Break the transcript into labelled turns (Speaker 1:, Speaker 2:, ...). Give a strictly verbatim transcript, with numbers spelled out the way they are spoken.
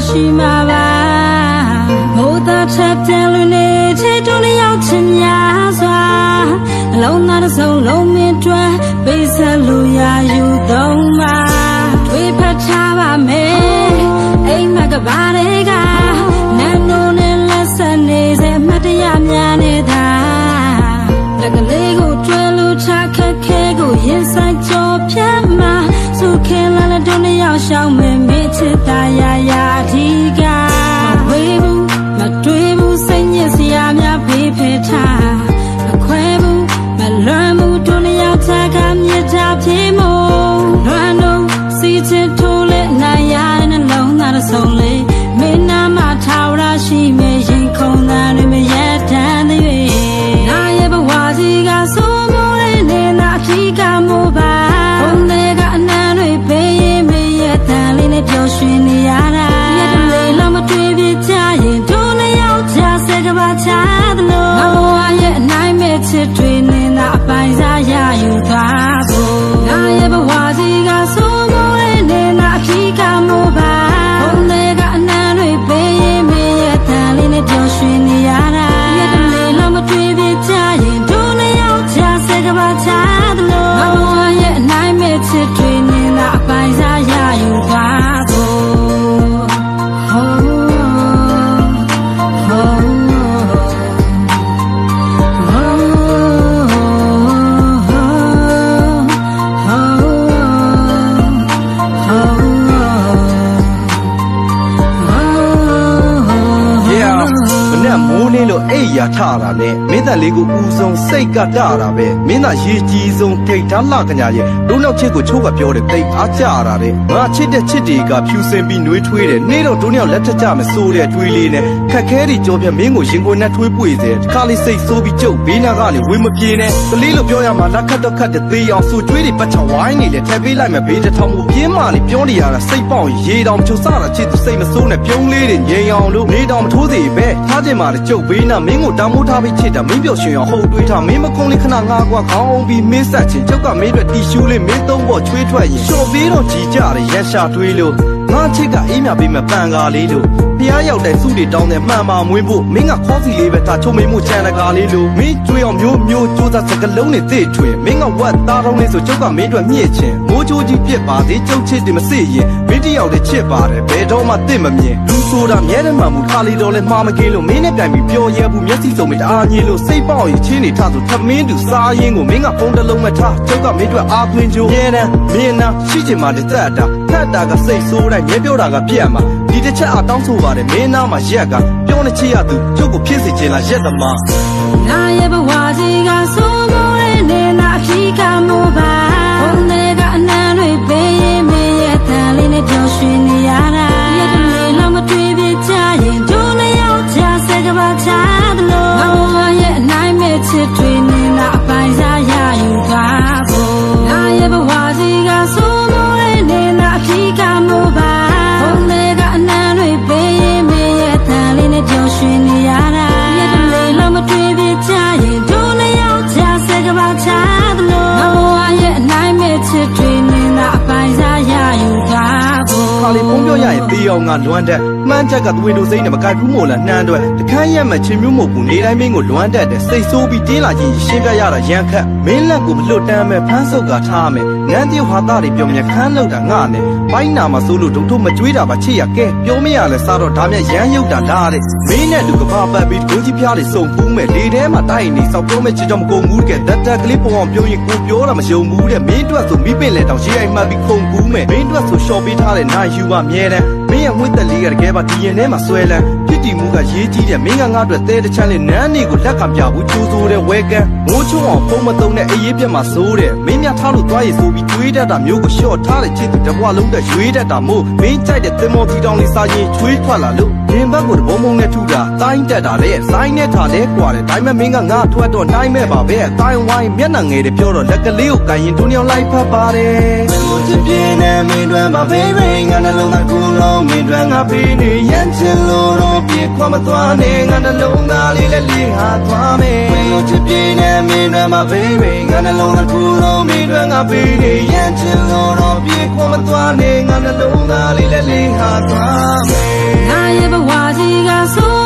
Speaker 1: ရှိမှာပါမိုးသားထက်ပြန်လွင်နေချေတုံးလေးရောက်ချင်များစွာအလုံးသားတစ်စုံလုံးမင်းတွဲပေးဆက်လို့ရယူသုံးပါတွေးဖတ်ထားပါမယ်အိမ်မကဘာတွေကနန်းနိုးနဲ့လက်ဆက်နေစေမတရားများနေတာလက်ကလေးကိုကျွဲလို့ချခက်ခဲကိုရင်ဆိုင်ကြောပြတ်မှာစုခဲလာတဲ့တုံးလေးရောက်ရှောင်းမယ်မေ့ချစ်တာရရအဓိကဝေးဘူးမတွေးဘူးစိတ်ညစ်စရာများဖေးဖေးထားမခွဲဘူးမလွမ်းဘူးတုံးလေးရောက်ချကမြစ်တာပြေမို့လွမ်းတော့စီချစ်ထိုးလဲနိုင်ရတဲ့နှလုံးသားတစ်စုံလေးမင်းနာမထာဝရရှိမေရင်ခုန်သားတွေမရတမ်းသေးနာရဲ့ဘဝစီကဆိုးမိုးတဲ့နေနာအဖြစ်ကမို့ပါဘုံတွေကအနံတွေပေးရင်မရတမ်းလေးနဲ့ပျော်ရွှင်နေရတာရတဲ့လေးလုံးမတွေ့ပြကြရင်တို့လည်းရောက်ကြစကပါချသလိုငါဘဝရဲ့အနိုင်မဲ့ချစ်တွေနေနာအပိုင်စားရယူသွားဖို့နာရဲ့ဘဝစီကဆိုးမိုးတဲ့နေနာအဖြစ်ကမို့ပါဘုံတွေကအနံတွေပေးရင်မရတမ်းလေးနဲ့ပျော်ရွှင်နေရတာရတဲ့လေးလုံးမတွေ့ပြကြရင်တို့လည်းရောက်ကြစကပါချသလိုငါဘဝရဲ့အနိုင်မဲ့ချစ်တွေနေနာအပိုင်စားရယူသွားဖို့
Speaker 2: မိုးလေးလို့အိပ်ရာထတာနဲ့မင်းသားလေးကိုဦးဆုံးစိတ်ကတတာပဲမင်းသားရေကြီးဆုံးထိတ်ထားလှကညာရဲ့ဒုနောက်ချစ်ကိုချိုးကပြောတယ်တိတ်အားကြတာတဲ့ငါချစ်တဲ့ချစ်တွေကဖြူစင်ပြီးနှွေးထွေးတယ်နေ့တော့ဒုနောက်လက်ထက်ကြမစိုးတဲ့တွေးလေးနဲ့ခက်ခဲတွေကြောပြမင်းကိုရင်ခွင်နဲ့ထွေးပွေစေခါလေးစိတ်ဆိုးပြီးကြုတ်ဘေးနာကနေဝေးမပြေနဲ့ကလေးလို့ပြောရမှာလက်ခတ်တော့ခတ်တဲ့သေးအောင်ဆူကျွေးတွေပတ်ချဝိုင်းနေလေထည့်ပေးလိုက်မယ်ဘေးတစ်ထောင်ကိုပြင်းမာနေပြောနေရတာစိတ်ပေါက်ရေတောင်ချိုးစတာချစ်သူစိတ်မစိုးနဲ့ပြုံးလေးတွေငြိမ်အောင်လို့နေတောင်မထိုးသေးပဲထားခြင်းမာကြုတ်ဘေးနာမင်းကိုတောင်းမိုးထားပြီးချစ်တာမင်းပြောရှင်အောင်ဟုတ်တွေးထားမင်းမကုန်းလေးခဏငါကွာခေါင်းအောင်ပြီးမင်းဆက်ချင်ကြောက်ကမင်းတို့တီရှူးလေးမင်းသုံးဖို့ချွေးထွက်ရင်လျှော်ပြီးတော့ကြီးကြတယ်ရက်ရှာတွေးလို့ငါချစ်ကအေးမြပေးမဲ့ပန်ကားလေးလို့ဖျားရောက်တဲ့စုတွေတောင်းတဲ့မှန်ပါမွေးဖို့မင်းကခေါ်စီလေးပဲထားချုံမိမှုချန်တကားလေးလို့မင်းကျွေးအောင်မျိုးမျိုးစူးစမ်းစကလုံးနဲ့သိထွင်မင်းကဝတ်သားတုံးလေးဆိုကြောက်ကမင်းတို့မြင့်ချင်မိုးချိုးကြီးပြစ်ပါသေးကျုပ်ချစ်တယ်မစစ်ရင်မင်းတယောက်တည်းချစ်ပါတယ်ဘယ်တော့မှတစ်မမြင်လူဆိုတာမြဲတယ်မှမူခါလီတော်လဲမှားမကင်းလို့မင်းနဲ့ပြိုင်ပြီးပျော်ရဲဘူးမျက်စိစုံမတအားကြီးလို့စိတ်ပေါက်ရင်ချင်းနေထဆိုထမင်းတူစားရင်ကိုမင်းကဖုန်းတစ်လုံးမထားကြောက်ကမင်းတို့အားခွင့်ကြိုးရဲတယ်မင်းနာရှိချင်မှတသက်တာဖတ်တာကစိတ်ဆိုးတိုင်းမြဲပြောတာကပြတ်မှာဒီတစ်ချက်အတောင်းဆိုပါတယ်မင်းနာမှာရက်ကပြောနေချစ်ရသူကျုပ်ကိုဖြစ်စေချင်လားရက်သမား
Speaker 1: ငါရဲ့ဘဝစီကဆိုးမိုးတဲ့နေနာအဖြစ်ကမို့ပါဘုံတွေကအနံတွေပေးရင်မရတမ်းလေးနဲ့ပျော်ရွှင်နေရတာရတဲ့လေးလုံးမတွေ့ပြကြရင်တို့လည်းရောက်ကြစကပါချသလိုငါဘဝရဲ့အနိုင်မဲ့ချစ်တွေနေနာအပိုင်စားရယူသွားဖို့ငါရဲ့ဘဝစီကဆိုးမိုးတဲ့နေနာအဖြစ်ကမို့ပါဘုံတွေကအနံတွေပေးရင်မရတမ်းလေးနဲ့ပျော်ရွှင်နေရတာရတဲ့လေးလုံးမတွေ့ပြကြရင်တို့လည်းရောက်ကြစကပါချသလိုငါဘဝရဲ့အနိုင်မဲ့ချစ်တွေနေနာအပိုင်စားရယူသွားဖို့
Speaker 2: ခါလေးဖုံးပြောရရင်တေးအောင်ကလွမ်းတက်မှန်းချက်ကသွေးတို့စိမ့်နဲ့မကိုက်ဘူးမို့လားနှမ်းတော့တခန်းရက်မှချင်းမျိုးမဟုတ်ဘူးနေတိုင်းမင်းကိုလွမ်းတက်တယ်စိတ်ဆိုးပြီးတင်းလာချင်းရှင်းပြရတာရန်ခတ်မင်းလက်ကိုမလွတ်တမ်းမဲ့ဖမ်းဆုပ်ကထားမယ်ငန်းtiêuဟာသားတွေပြောမြခန်းလောက်တာငါနဲ့ဘိုင်းနာမှာဆိုလို့ဒုံထုတ်မကြွေးတာပါချစ်ရကဲပြောမရလဲစားတော့ဒါမြရန်ရုပ်တာဒါတဲ့မင်းနဲ့တူကဘာပတ်ပြီးဒုကြီးဖျားတွေစုံပူးမဲ့လေထဲမှာတိုက်နေစောက်ပြောမဲ့ချစ်တော့မကုန်ဘူးကဲတတ်တက်ကလေးပေါ်အောင်ပြောရင်ကိုပြောတာမယုံဘူးတဲ့မင်းတို့ဆိုမိပင်လေတောင်ရှိအိမ်မှပြီးခုန်ကူးမဲ့မင်းတို့ဆိုရှော့ပေးထားတဲ့နိုင်ယူပါမြဲတမ်းမင်းရဲ့ငွေတက်လေးကတကယ်ပါဒီရင်ထဲမှာဆွဲလန်းဖြစ်တည်မှုကရေးကြီးတယ်မင်းကငါ့အတွက်တဲတချမ်းလေးနန်းနေကိုလက်ကပြဘူးကျိုးစိုးတဲ့ဝဲကန်ငိုးချုံအောင်ဖုံးမသုံးတဲ့အေးရေးပြတ်မှာစိုးတယ်မင်းများထားလို့သွားရည်ဆိုပြီးကျွေးတတ်တာမျိုးကိုရှော့ထားတဲ့ချစ်သူတဘွားလုံးတဲ့ရွေးတတ်တာမို့မင်းကြိုက်တဲ့သင်္ဘောတီတောင်လေးစားရင်ကျွေးထွက်လာလို့ရင်ဘက်ကိုတဘုံဘုံနဲ့ထူတာတိုင်းတက်တာတဲ့ဆိုင်းနဲ့ထားလဲကွာတယ်ဒါပေမဲ့မင်းကငါထွက်တော့နိုင်မဲ့ပါပဲအတိုင်းဝိုင်းမျက်နှာငယ်တွေပြောတော့လက်ကလေးကိုကန်ရင်ဒုညောင်လိုက်ဖတ်ပါတယ်မင်းချစ်ပြင်းနဲ့မင်းတို့မှာ baby ငါနှလုံးသားကူလုံးမင်းတို့ငါဖေးနေရန်ချင်လို့ပြေခွာမသွားနဲ့ငါနှလုံးသားလေးလည်းလေးဟာသွားမယ်မင်းတို့ချစ်ပြင်းနဲ့မင်းတို့မှာ baby ငါနှလုံးတစ်ခုလုံးမင်းတို့ငါပေးနေရန်ချင်လို့တော့ပြေခွာမသွားနဲ့ငါနှလုံးသားလေးလည်းလေးဟာသွားမယ်ငါရဲ့ဘဝကြီးကဆို